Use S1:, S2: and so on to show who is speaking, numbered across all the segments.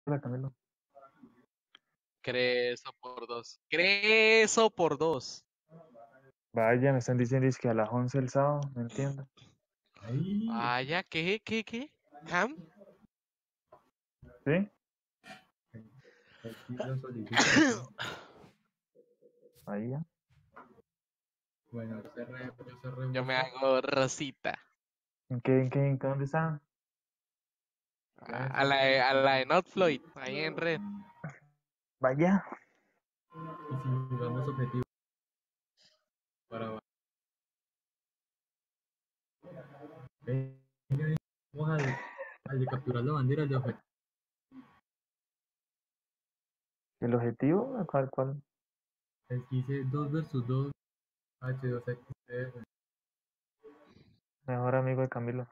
S1: Camilo.
S2: Creso por 2. Creso por 2.
S1: Vaya, me están diciendo es que a las 11 el sábado, no entiendo.
S2: Vaya, ¿qué? ¿Cam?
S1: ¿Sí? Ahí ya.
S3: Bueno,
S2: Yo me hago rosita.
S1: ¿En qué dónde están?
S2: A la de Not Floyd, ahí en red.
S1: Vaya.
S3: Y si jugamos objetivo para vamos al de capturar la bandera de objetivo.
S1: ¿El objetivo? ¿Cuál?
S3: El que dice 2 versus 2 H2XR.
S1: Mejor amigo de Camilo.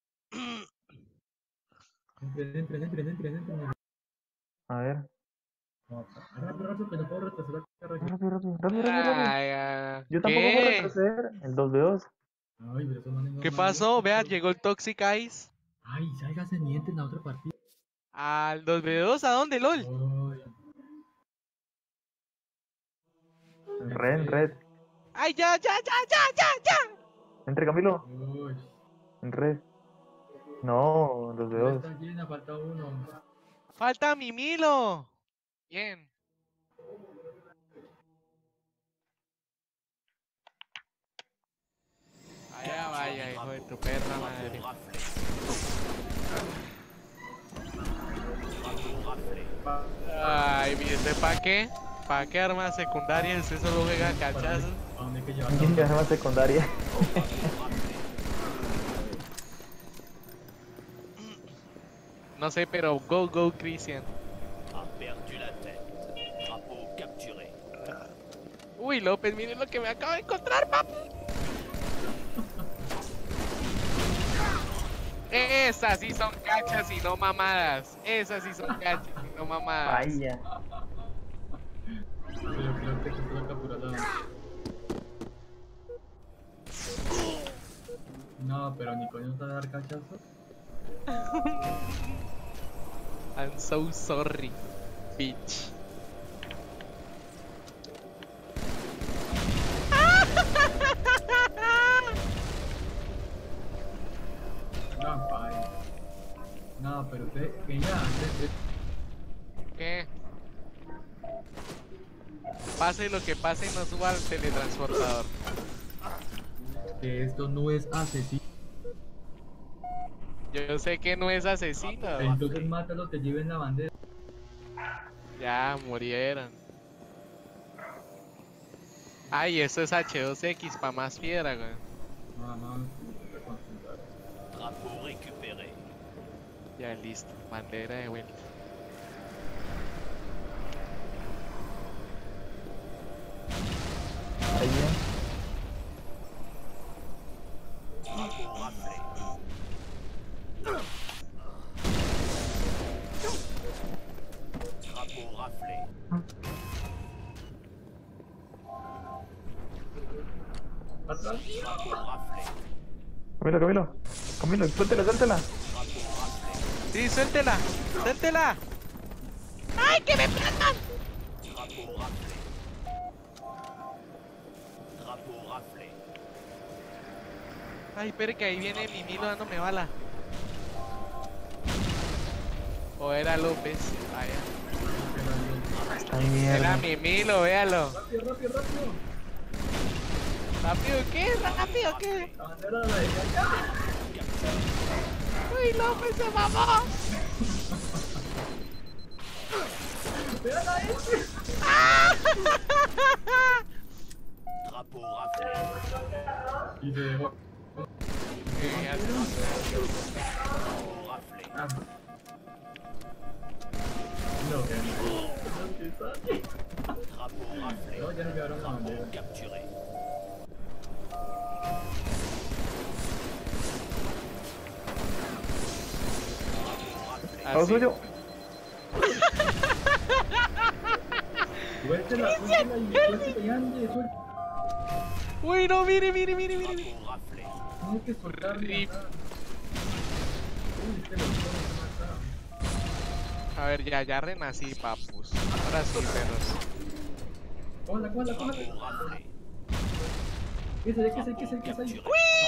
S3: Entren.
S1: A ver.
S3: Rápido, que no puedo retrasar la carrera.
S1: Rápido. Yo tampoco puedo
S2: ¿Qué?
S1: retroceder. El 2v2.
S3: Ay, pero eso no es
S2: ¿Qué
S3: normal.
S2: pasó? Vea, llegó el Toxic Ice.
S3: Ay, sálgase miente en la otra partida.
S2: Al 2v2, ¿a dónde, LOL?
S3: Ay,
S1: En red.
S2: ¡Ay, ya!
S1: Entre Camilo.
S3: uy.
S1: En red. No,
S3: Ya
S1: 2v2.
S3: está llena, falta uno.
S2: ¡Falta mi Milo! Bien. Vaya, hijo de tu perra madre. Ay, ¿viste pa' qué? ¿Para qué armas secundarias? Usted solo juega cachazos.
S3: ¿A dónde hay que llevar
S1: ¿Quién ya más secundaria?
S2: No sé, pero go, Christian. Uy, López, miren lo que me acabo de encontrar, papi. Esas sí son cachas y no mamadas. Esas sí son cachas y no mamadas.
S1: Vaya.
S3: Pero creo que esto lo capturado. No, pero ni coño está a dar cachazo.
S2: I'm so sorry, bitch.
S3: No, pai. No, pero usted, que ya,
S2: ¿Qué? Pase lo que pase, no suba al teletransportador.
S3: que esto no es asesino.
S2: Yo sé que no es asesino.
S3: Entonces mátalo, te lleven la bandera.
S2: Ya murieron. Ay, eso es H2X para más piedra, güey.
S3: No,
S2: Ya listo, bandera de vuelta.
S1: Ahí ya.
S3: atrás.
S1: Camilo, suéltela.
S2: Sí, suéltela. ¡Ay, que me plantan! Ay, espere que ahí viene mi Milo dándome bala. O era López. Vaya.
S1: Ay, mierda.
S2: Era mi Milo, véalo.
S3: Rápido.
S2: ¿Rápido qué? ¿Rápido qué?
S3: La bandera de la derecha.
S2: ¡Uy, López se mamó!
S3: ¡Vean a ese! Y se dejó. No, que no, ya no llevaron la bandera.
S1: Todo
S2: Así.
S1: suyo.
S3: Suéltela y ande, suéltela.
S2: Uy, no, mire.
S3: No hay que soltar ni
S2: Rip.
S3: nada. Uy, este lo está matado.
S2: A A ver, ya renací, papus. Ahora sí, perros.
S3: Cógela. ¿Qué es ahí? ¿Qué es ahí?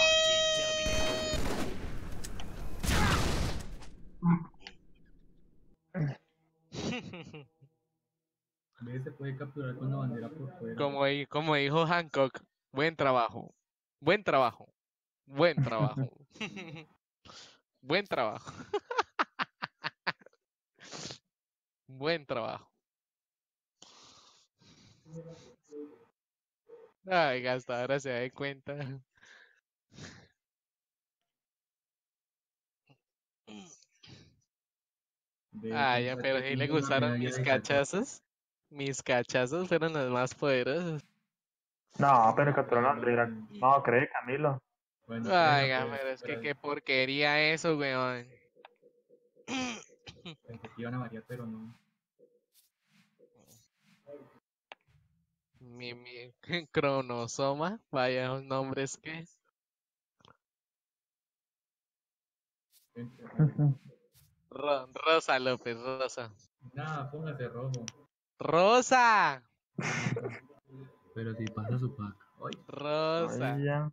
S3: Ve, se puede capturar con la bandera por fuera.
S2: Como dijo Hancock, buen trabajo. Buen trabajo. Buen trabajo. Buen trabajo. Buen trabajo. Ay, hasta ahora se da cuenta.
S3: Ve,
S2: Ah,
S3: quién
S2: ya,
S3: sabe
S2: pero
S3: qué
S2: si le
S3: tiene una
S2: gustaron
S3: medalla
S2: mis
S3: de cachorro.
S2: cachazos. Mis cachazos fueron los más poderosos.
S1: No, pero capturó la
S3: Bueno,
S1: bandera. No, cree, Camilo.
S3: bueno,
S2: Ay,
S3: espera, pues,
S2: pero es que
S3: espera.
S2: qué porquería eso, weón.
S3: Pensé que iban a variar, pero no.
S2: Mi cronosoma, vaya un nombres que.
S3: Vente, a ver.
S2: Rosa López, Rosa.
S3: Nada, póngase rojo.
S2: Rosa,
S3: Pero si pasa su pack. Ay,
S2: Rosa.
S1: Ahí ya.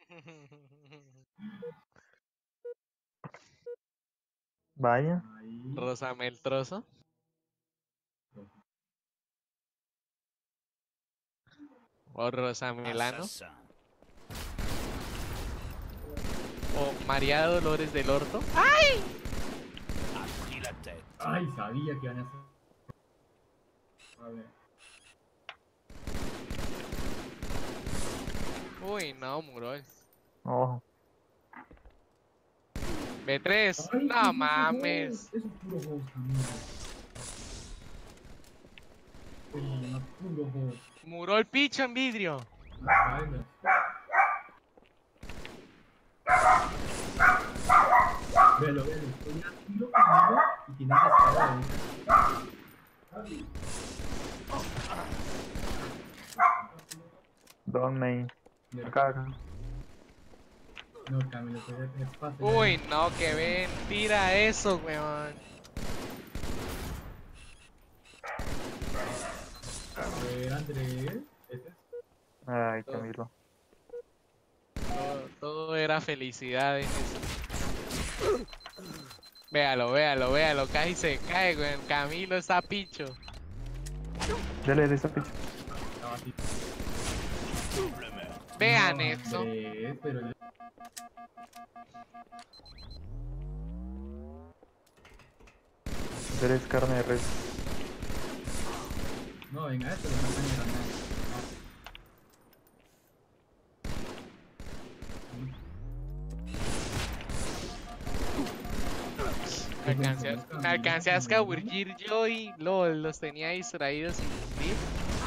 S1: Vaya.
S3: ahí.
S2: Rosa Meltroso. O Rosa Melano. O María Dolores del Orto.
S3: Ay, sabía que iban a hacer. A ver.
S2: Uy, no, Murol.
S1: Ojo.
S2: B3.
S3: Ay, ¿qué es
S2: No
S3: ese
S2: mames.
S3: host? Eso es puro host, amigo. Eso se llama puro host.
S2: Murol picho en vidrio.
S3: Ah, baila. Velo. Estoy a tiro conmigo y tiene que estar ahí.
S1: Don main.
S3: Mira.
S1: Acá.
S3: No, Camilo, te pasa.
S2: Uy, no, que ven. Tira eso, weón.
S3: A ver, Andrés. ¿Este es?
S1: Ay, Camilo.
S2: Todo era felicidad en eso. Véalo. Casi se cae, weón. Camilo está picho.
S1: Dele de esa picha.
S3: Estaba así.
S2: Vean
S3: No,
S2: eso.
S3: Andrés, pero
S1: Dele es carne de res.
S3: no, venga, esto lo matan en la mano.
S2: Me alcancé a escabullir yo y los tenía distraídos sin cumplir.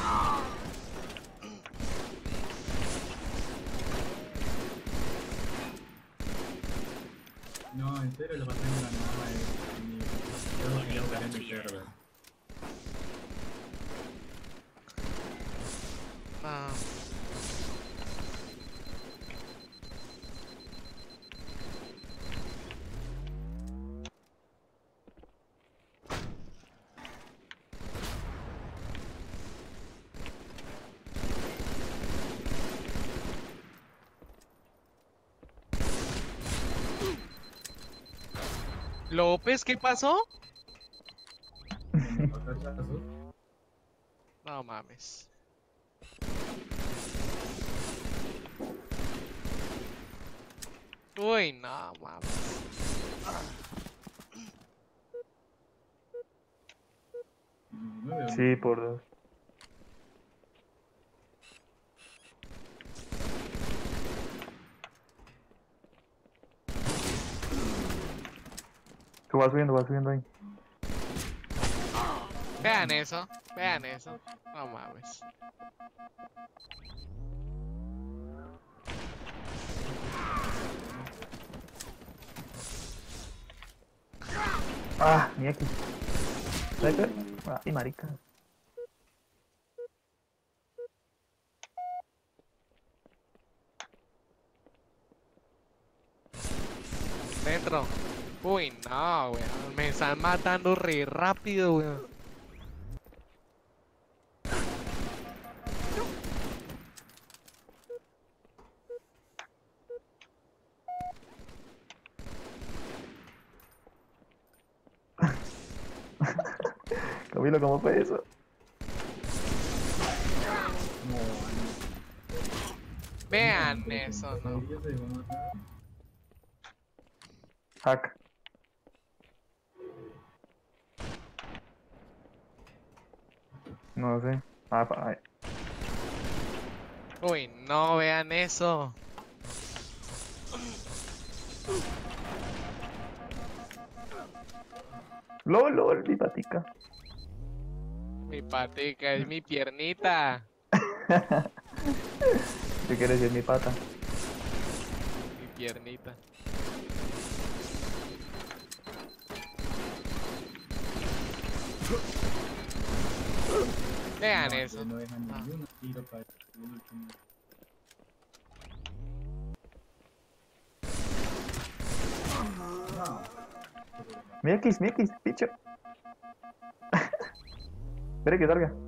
S3: No, en serio lo matan en la nada, yo no quería jugar en el server.
S2: Ah. López, ¿qué pasó?
S3: Me pasa chazo.
S2: No mames. Uy, no mames.
S3: No veo
S1: Sí, por dos. Tú vas subiendo ahí.
S2: Vean eso. No mames.
S1: Ah, ni aquí. Sniper. Ay, marica.
S2: Dentro. Uy, no, weón. Me están matando re rápido, weón.
S1: Camilo, ¿cómo fue eso?
S3: No,
S2: Vean eso, ¿no?
S3: ella se dejó matar.
S1: Hack. No sé. Ay.
S2: Uy, no, vean eso.
S1: LOL, mi patica.
S2: Mi patica es mi piernita.
S1: ¿Qué quieres decir mi pata?
S2: Mi piernita. Vean eso.
S3: No dejan ningún tiro para el último.
S1: Mi X, picho. Espera que salga.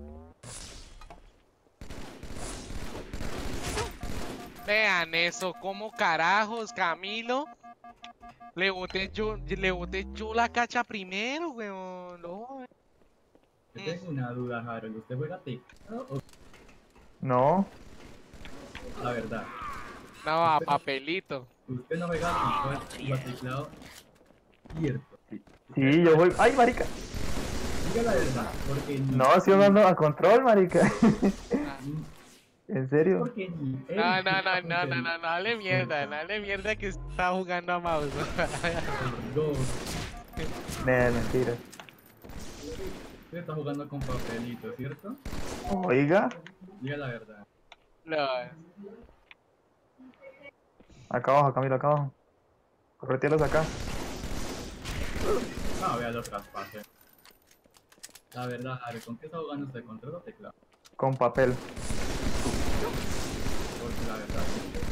S2: Vean eso. ¿Cómo carajos, Camilo? Le boté yo la cacha primero, weón. No.
S3: Yo tengo una duda, Harold. ¿Usted juega teclado o
S1: No.
S3: la verdad?
S2: No, a papelito.
S3: Usted no juega teclado cierto.
S1: Sí, yo voy. ¡Ay, marica!
S3: Diga la verdad, porque ni
S1: No, estoy jugando a control, marica.
S2: Ah.
S1: ¿En serio?
S3: porque ni él
S2: No, no,
S3: juega
S2: no, no,
S3: con
S2: no, no, no, dale mierda, dale mierda que está jugando a mouse.
S3: el dos.
S1: Mentira.
S3: Usted está jugando con papelito, ¿cierto?
S1: Oiga.
S3: Diga la verdad.
S2: No,
S1: Acá abajo, Camilo, acá abajo. Corretielos acá.
S3: No, vea los traspases. La verdad, Harold, ¿con qué está jugando usted? ¿Control o teclado?
S1: Con papel.
S3: Porque la verdad,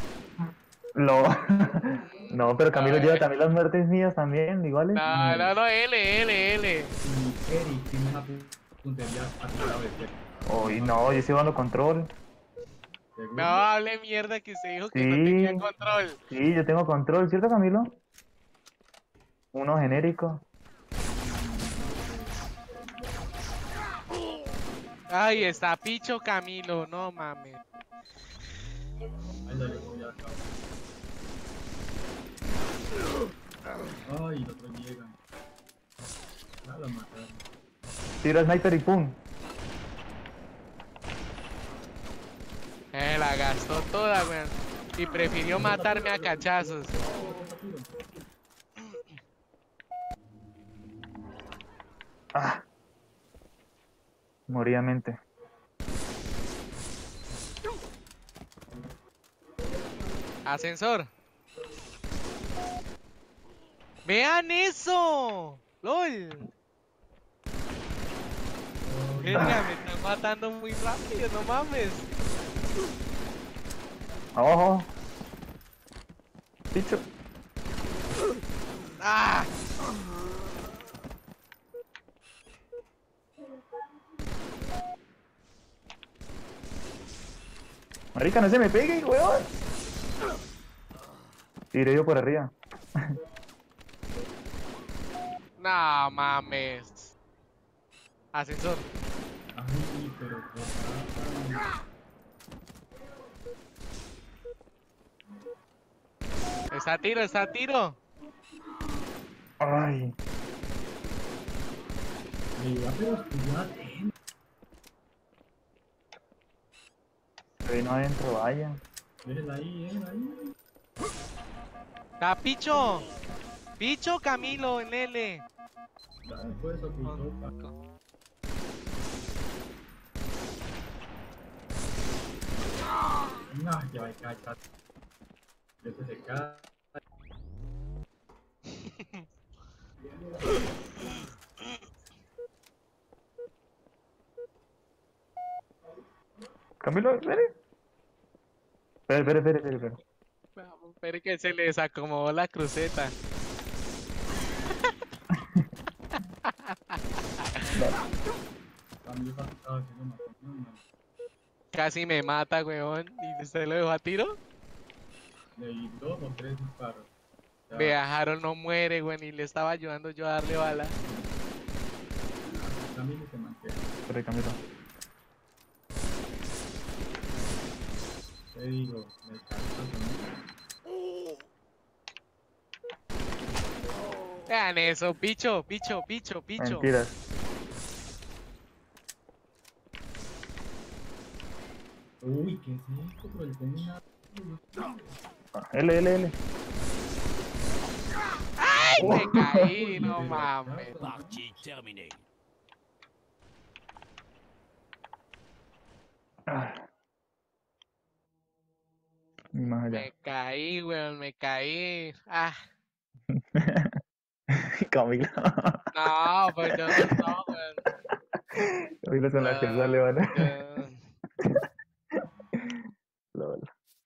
S1: Lo. No, pero Camilo lleva también las muertes mías también, iguales.
S2: no, no, no, L.
S3: y Eric tiene una puntería a tu lado de usted.
S1: Uy, no, yo estoy jugando control.
S3: ¿Seguro?
S2: No, hable mierda que se dijo que no
S1: Sí.
S2: tenía control.
S1: Sí, yo tengo control, ¿cierto, Camilo? Uno genérico.
S2: Ay, está picho Camilo, no mames.
S3: Ahí lo llevo ya acá. Ay, los otros llegan. Ya lo mataron.
S1: Tira sniper y pum.
S2: La gastó toda, weón. Y prefirió matarme a cachazos.
S1: Ah. Morí a mente.
S2: Ascensor. Vean eso. LOL. Verga, me están matando muy rápido, no mames.
S1: Abajo. Picho.
S2: ¡Ah!
S1: Marica, no se me pegue, weón. Tiré yo por arriba.
S2: No mames. Ascensor.
S3: Ay, pero qué pasa.
S2: Está a tiro.
S1: Ay.
S3: Mira, pero estuvo atento.
S1: Se vino adentro, vaya.
S3: Déjela ahí.
S2: Está Picho. Picho Camilo en L.
S3: Dale, pues, ocultó. No, ya va a cachar. Ese se cae.
S1: Camilo, espere. Espere.
S2: Espera que se le desacomodó la cruceta.
S3: Camilo estaba haciendo una cosa, no,
S2: Casi me mata, weón. ¿Y usted lo dejó a tiro?
S3: le di 2 o 3 disparos. Ya,
S2: Vea, Harold no muere, weón. Y le estaba ayudando yo a darle bala.
S3: Camilo se mantiene.
S1: Corre, Camilo.
S3: Te digo, me canso.
S2: Vean eso, bicho, bicho, bicho, bicho.
S1: Mentiras.
S3: Uy, ¿qué es esto? Pero le tengo una...
S1: L.
S2: ¡Ay, me caí!
S3: Uy,
S2: No
S3: pero
S2: mames.
S3: ya,
S4: Partie terminée.
S1: Y más allá.
S2: Me caí, weón, me caí. Ah,
S1: Camilo.
S2: no, pues yo no, no, weón.
S1: Camilo con la que sale, ¿vale? Lol.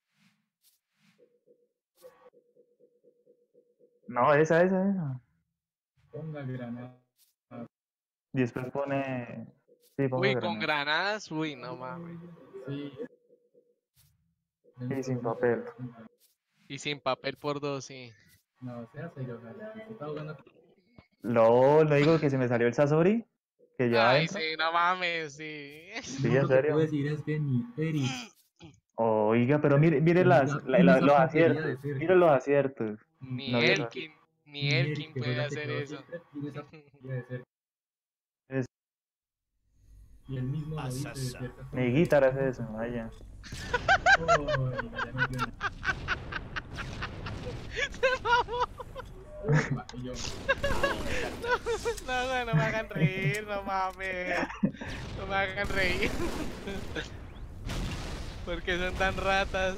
S1: No, esa.
S3: ponga granada.
S1: Y después pone... Sí, ponga
S2: Uy, con
S1: granada.
S2: granadas, uy, no mames.
S3: Sí.
S1: Y sin papel.
S2: Y sin papel por 2, sí.
S3: No, sea serio, o sea, se está jugando.
S1: No digo que se me salió el Sasori que lleva
S2: Ay,
S1: adentro.
S2: sí, no mames, sí.
S1: Sí,
S3: Lo
S1: en
S3: único que
S1: serio.
S3: puedo decir es que ni Eric,
S1: Oiga, pero mire los
S3: esa puntería
S1: aciertos.
S3: de cerca.
S1: Mire los aciertos.
S2: Ni
S1: No vio los
S2: Elkin, ni
S3: Ni Eric,
S2: Elkin
S3: que fue
S2: puede
S3: la que
S2: hacer
S3: quedó
S2: eso.
S3: siempre, tiene esa puntería de cerca.
S1: Es-
S3: Y el mismo lo dice de
S4: Assassin.
S3: cierta forma.
S1: Mi guitarra hace eso, vaya.
S3: Oh, ya me dio una. Y yo,
S2: No, güey, no me hagan reír, no mames. No me hagan reír. Porque son tan ratas.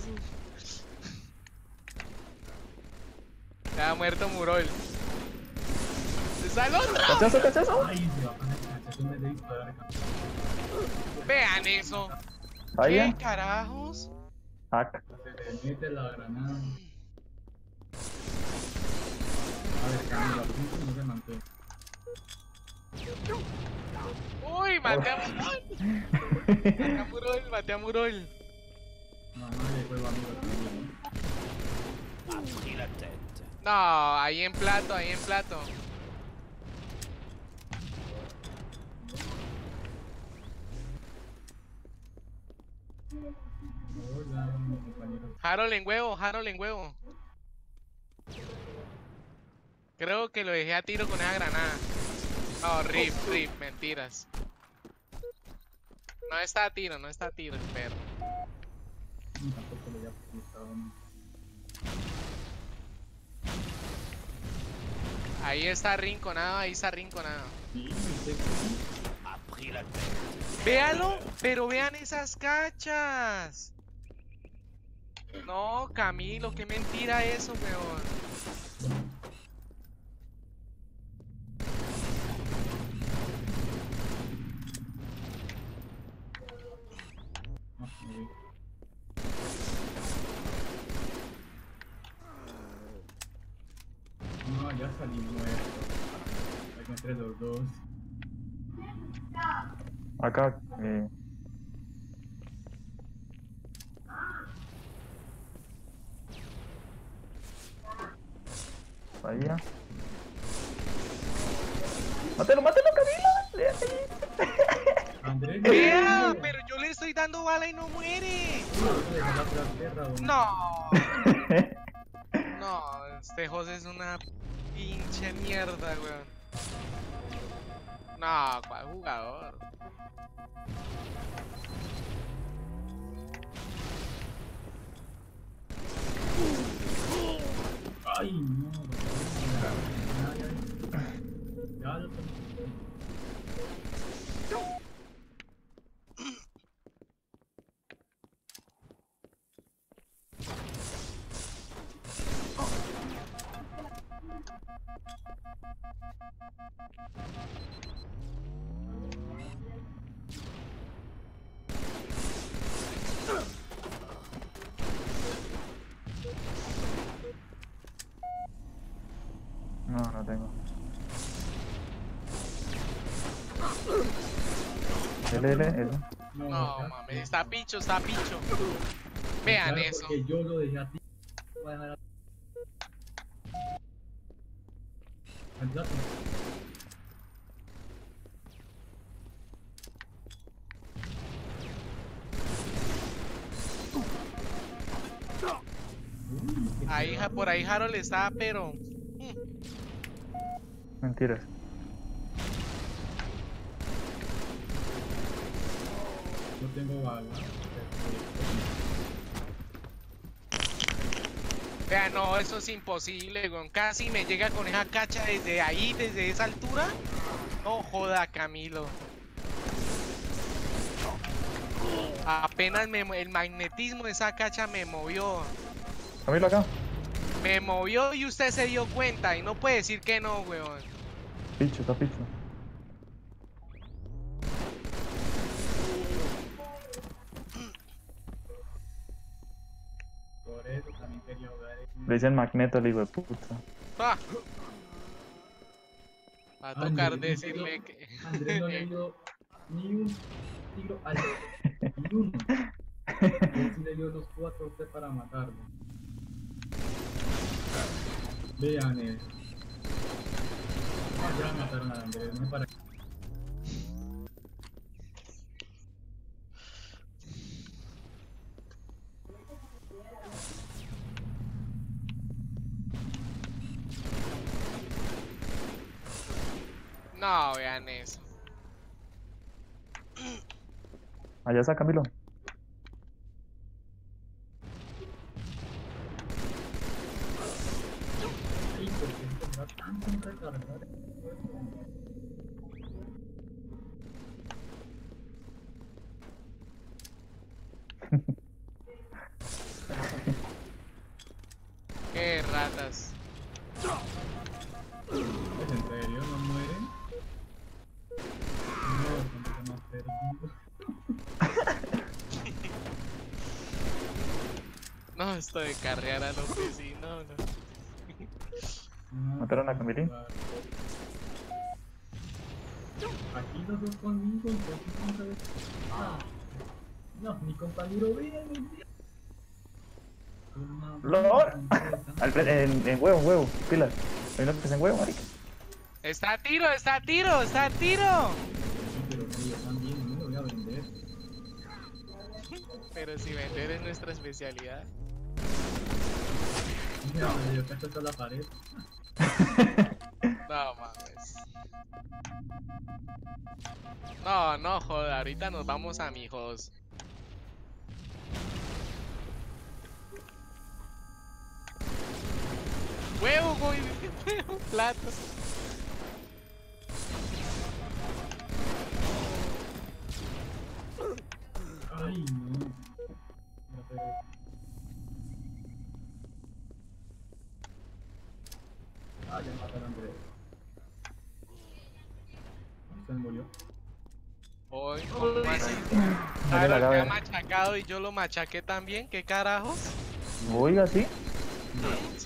S2: Ya ha muerto Murol. ¡Está el otro!
S1: ¡Cachazo!
S3: ay, se va a poner cachazo en vez de disparar.
S2: Vean eso.
S1: Vaya.
S2: ¿Qué carajos?
S1: Hack.
S3: Se le mete la granada. A ver, Camilo, apunta y no se mantiene.
S2: Uy, maté a Murol. Maté a Murol, maté a Murol.
S3: No, no le juego amigo también.
S4: A pris la tête.
S2: No, ahí en plato, ahí en plato.
S3: Hola, mi compañero.
S2: Harold en huevo, Harold en huevo. Creo que lo dejé a tiro con esa granada. No, rip, mentiras. No está a tiro, no está a tiro el perro.
S3: Tampoco le había gustado.
S2: Ahí está rinconado, ahí está rinconado.
S3: Sí, sí,
S4: A pris la tête.
S2: Véalo, pero vean esas cachas. No, Camilo, qué mentira eso, weón.
S3: no, ya salí muerto. Aquí entre los dos.
S1: Acá. Vaya. Mátelo, Camilo.
S3: Andrés,
S2: Vea, pero yo le estoy dando bala y no muere. No. No, este José es una pinche mierda, weón. No, ¿cuál jugador?
S3: Ay, no. Ya lo tengo.
S1: Dele, eso.
S2: No,
S3: ya.
S2: mames, está picho, está picho. Vean
S3: Claro,
S2: eso.
S3: porque yo lo dejé a ti. Voy a dejar a... Candidato. Uy,
S2: Ahí, por ahí Harold está, pero...
S1: Mentiras.
S3: no tengo bala.
S2: Vean, no, eso es imposible, weón. Casi me llega con esa cacha desde ahí, desde esa altura. No joda, Camilo. Apenas el magnetismo de esa cacha me movió.
S1: Camilo acá.
S2: Me movió y usted se dio cuenta. Y no puede decir que no, weón.
S1: Picho, está picho.
S3: Por eso también quería jugar en...
S1: Le dicen Magneto al hijo de puta.
S2: Ah. Va a tocar
S3: Andrés,
S2: decirle que...
S3: Andrés no le dio ni un tiro al... ni uno. Él sí le dio los 4 a usted para matarlo. Vean eso. Ah, ya mataron a Andrés, no es para...
S2: No, vean eso.
S1: Allá está Camilo.
S3: Ay, ¿por qué se demora tanto en recargar?
S2: Qué ratas.
S3: ¿Es en serio? ¿No mueren? No, son más perdidos.
S2: No, esto de carrear a los vecinos, no.
S3: No,
S1: ¿Mataron a Camilín?
S3: aquí los dos conmigo, entonces no sabes. Ah, no, mi compañero viene.
S1: ¡Lol! En huevo, en huevo. Pilas. Hay uno que está en huevo, marica.
S2: Está a tiro, está a tiro, está a tiro.
S3: Pero sí, yo también, no lo voy a vender.
S2: Pero si vender es nuestra especialidad.
S3: Mira, yo cacho hasta la pared.
S2: No mames. No, no joda, ahorita nos vamos a mijos. Huevo, güey, huevo, plato.
S3: Ay, no. No sé. Ah, ya mataron a Andrés. Se murió.
S2: Hoy, ¿cómo así?
S1: Dale la
S2: Harold me ha
S1: llave.
S2: machacado y yo lo machaqué también, ¿qué carajos?
S1: Oiga, sí.
S2: ¿Sí?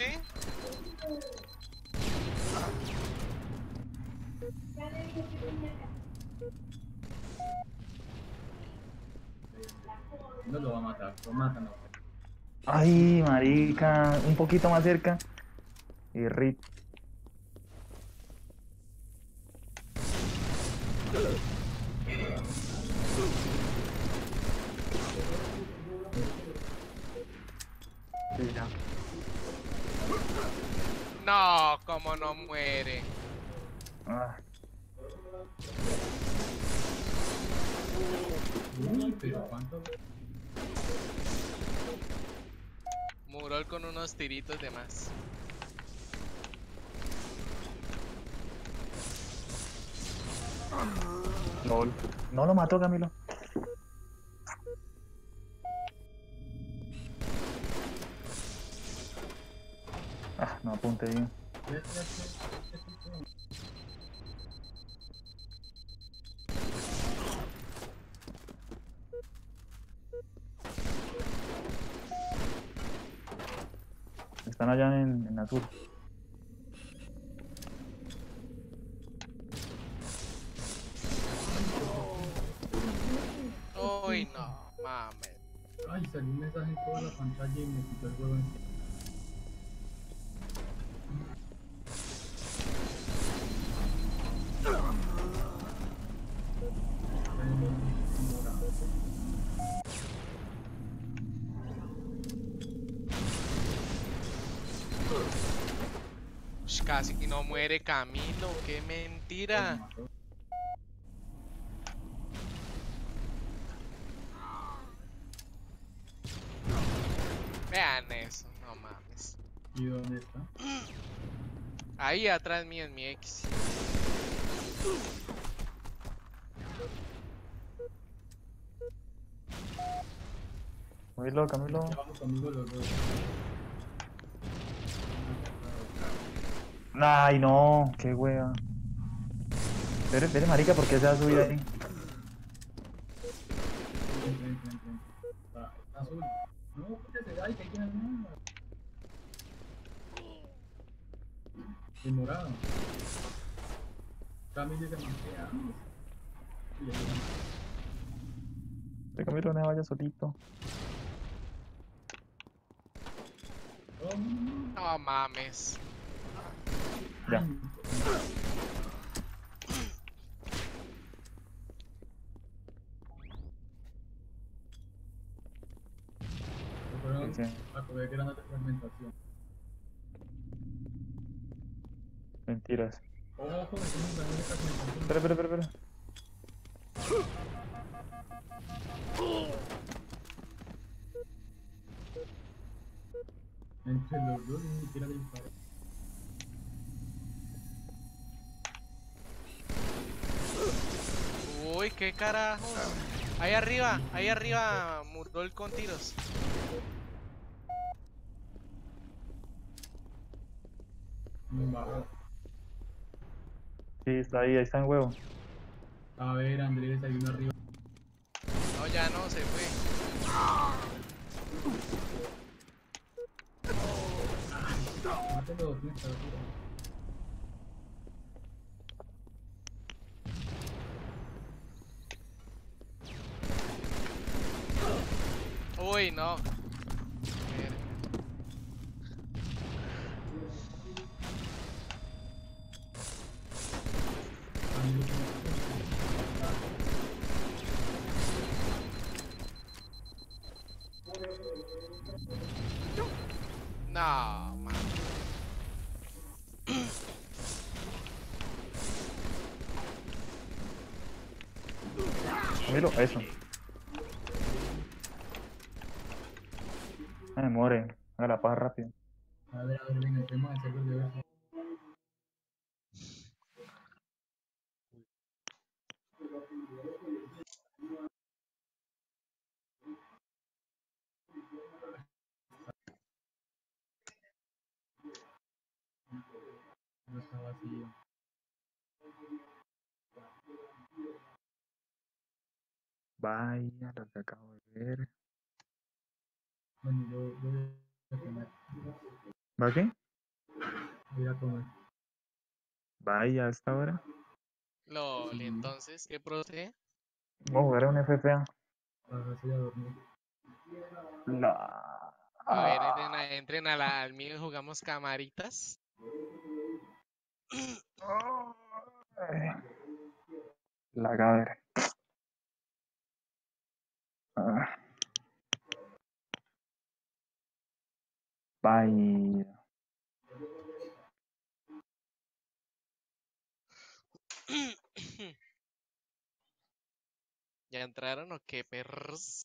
S3: No lo va a matar, lo matan.
S1: Ay, marica. Un poquito más cerca. Y rip. Sí, ya.
S2: No, como no muere.
S1: Ah,
S3: Uy, pero cuánto.
S2: Murol con unos tiritos de más.
S1: lol. No lo mató, Camilo. Ah, no apunté bien. Están allá en azul.
S2: Uy, no, mames.
S3: Ay, salió un mensaje en toda la pantalla y me quitó el juego en sí.
S2: Ush, casi que no muere Camilo, qué mentira. Vean eso, no mames.
S3: ¿Y dónde está?
S2: Ahí atrás mío en mi X.
S1: Camilo, Camilo.
S3: Ya vamos conmigo los dos.
S1: Ay, no, qué wea. Espere, marica, ¿por qué se va a subir ahí?
S3: Ven. Está azul. No, quítese, ay, que hay que no. El morado. Camilo se mantea. Y ahí
S1: Camilo, no vaya solito.
S3: va. Oh,
S2: No mames.
S1: Ya.
S3: fueron
S1: Sí, sí.
S3: a coger granos de fragmentación.
S1: Mentiras.
S3: Ojo, que tienen granos de fragmentación.
S1: Espera.
S3: Entre los dos ni siquiera disparé.
S2: Uy, qué carajo. Ahí arriba, Murdol con tiros.
S3: Me bajó.
S1: Sí, está ahí está en huevo.
S3: A ver, Andrés, hay uno arriba.
S2: No, ya no, se fue.
S3: Mátelo, no está arriba.
S2: Uy, no. No, man.
S1: Camilo, eso. Me muere. Haga la paja rápido.
S3: A ver, venga, tenemos que hacer los deberes. No está vacío.
S1: Vaya, lo que acabo de ver.
S3: Bueno, yo voy a comer.
S1: ¿Va qué?
S3: Voy a comer.
S1: Vaya, a esta hora.
S2: LOL, y
S3: Sí.
S2: entonces, ¿qué procede?
S1: Vamos a jugar a un FFA.
S3: Ahora sí a dormir.
S1: No.
S2: A ver, entren al mío y jugamos camaritas.
S1: Ay, la cadera. Ah, vaya.
S2: ¿Ya entraron o qué, perros?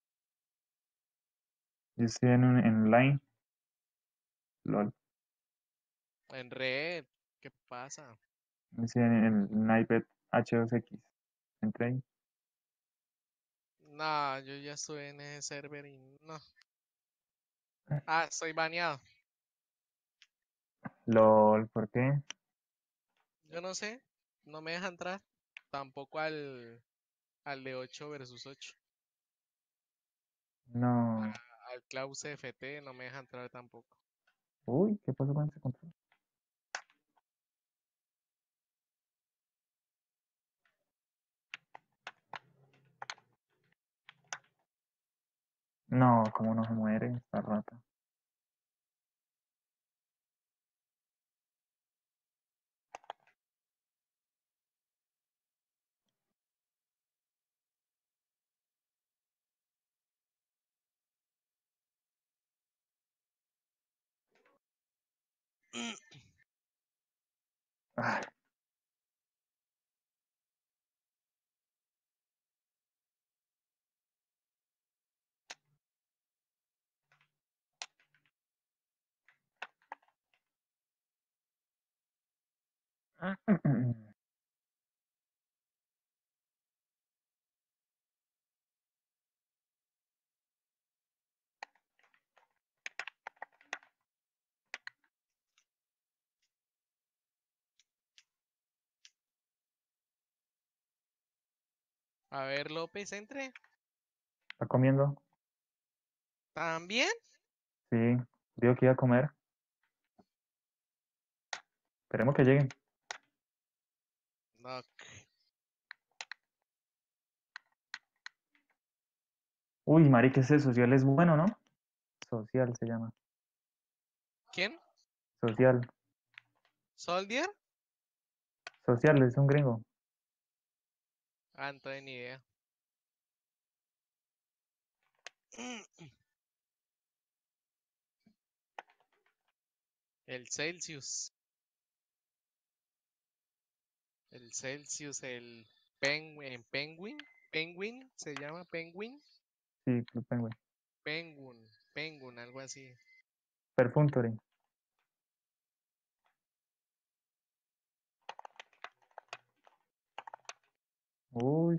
S1: Yo estoy en line. LOL.
S2: En red, ¿qué pasa?
S1: Yo estoy en iPad H2X. Entré ahí.
S2: No, yo ya estoy en ese server y no. Ah, estoy baneado.
S1: LOL, ¿por qué?
S2: Yo no sé, no me deja entrar. Tampoco al de 8 versus 8.
S1: No.
S2: Al Klaus FT no me deja entrar tampoco.
S1: Uy, ¿qué pasó con ese control? No, cómo no se muere esta rata. Ah,
S2: A ver, López, entre.
S1: ¿Está comiendo?
S2: ¿También?
S1: Sí, digo que iba a comer. Esperemos que lleguen.
S2: No.
S1: Uy, marica, ese social es bueno, ¿no? Social se llama.
S2: ¿Quién?
S1: Social.
S2: ¿Soldier?
S1: Social, es un gringo.
S2: Ah, entonces ni idea. El Celsius. El Celsius, el Penguin. Penguin, se llama Penguin.
S1: Sí, Club Penguin.
S2: Penguin, algo así.
S1: Perfunctory. Uy,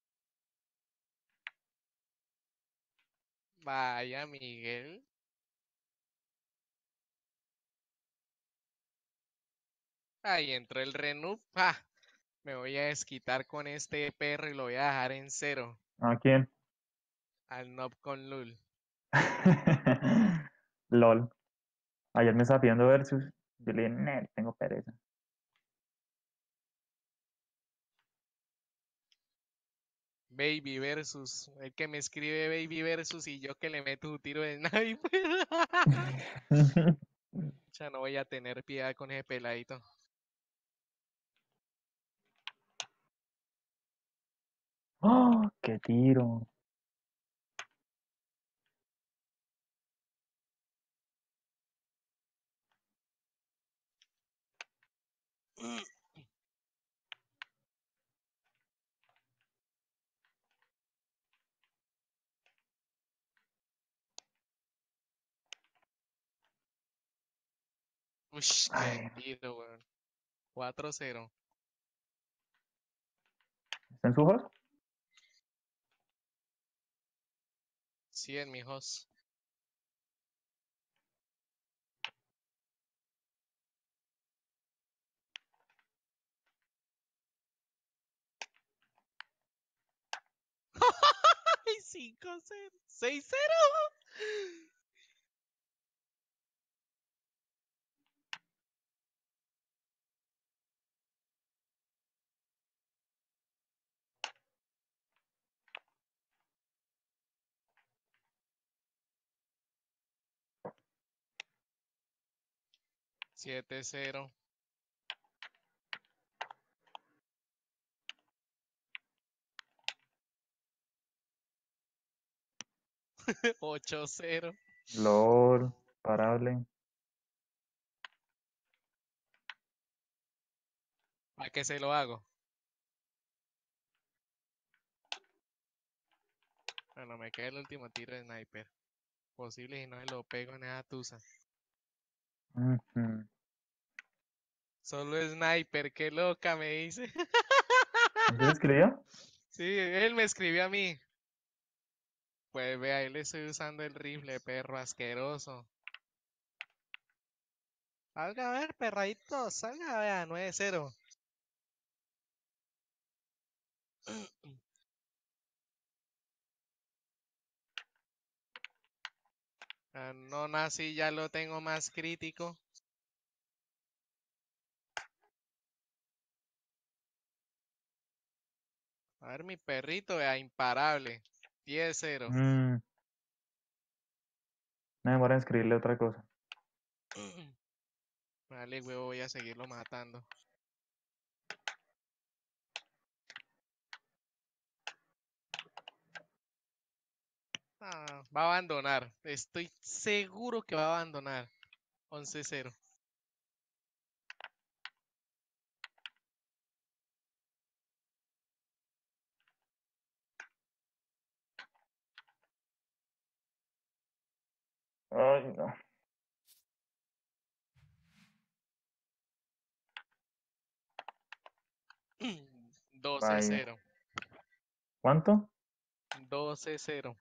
S2: Vaya, Miguel. Ahí entró el Renup. Ah, me voy a desquitar con este perro y lo voy a dejar en cero.
S1: ¿a quién?
S2: Al Nob con Lul.
S1: LOL. Ayer me estaba pidiendo versus. Yo le dije, "Nel, tengo pereza".
S2: Baby versus. El que me escribe Baby versus y yo que le meto un tiro de sniper. Ya no voy a tener piedad con ese peladito.
S1: ¡Oh, qué tiro!
S2: Ush, qué
S1: Ay,
S2: tiro, weón. 4-0.
S1: ¿está en su host?
S2: Sí, en mi host. ¡Ay, 5-0! ¡6-0! 7-0. 8-0.
S1: LOL, parable.
S2: ¿A qué se lo hago? Bueno, me queda el último tiro de sniper. Posible si no me lo pego en esa tusa.
S1: Ujú.
S2: Solo sniper, qué loca me dice.
S1: ¿En serio escribió?
S2: Sí, él me escribió a mí. Pues vea, ahí le estoy usando el rifle, perro asqueroso. Salga a ver, perradito, salga a ver, 9-0. Ah, no nací, ya lo tengo más crítico. A ver, mi perrito, vea, imparable. 10-0.
S1: Mm, No demora en escribirle otra cosa.
S2: Vale, huevo, voy a seguirlo matando. Ah, va a abandonar. Estoy seguro que va a abandonar. 11-0.
S1: Ay, no.
S2: 12-0.
S1: Vaya. ¿Cuánto?
S2: 12-0.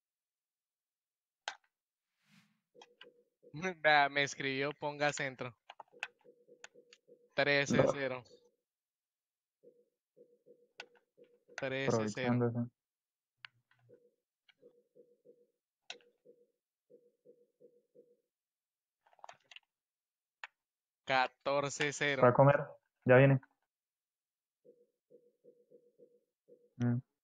S2: Vea, me escribió ponga centro. 13-0. 13-0.
S1: Aprovechándose.
S2: 14-0.
S1: ¿Va a comer? Ya viene. Mm.